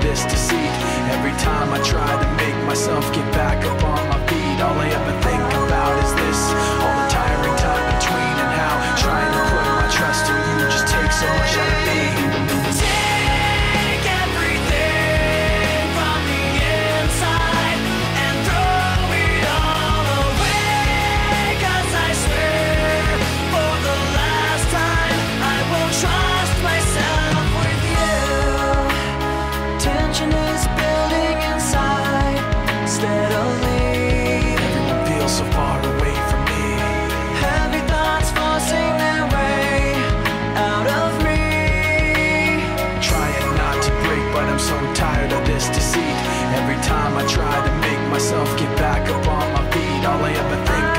this deceit. Every time I try to make myself get back up on my feet, all I ever think about is this, all the tiring time between, and how trying to put my trust in you just takes so much out of me. Take everything from the inside and throw it all away, 'cause I swear for the last time I will trust myself with you. Tension is building inside steadily. Everyone feels so far away from me. Heavy thoughts forcing their way out of me. Trying not to break, but I'm so tired of this deceit. Every time I try to make myself get back up on my feet, all I ever think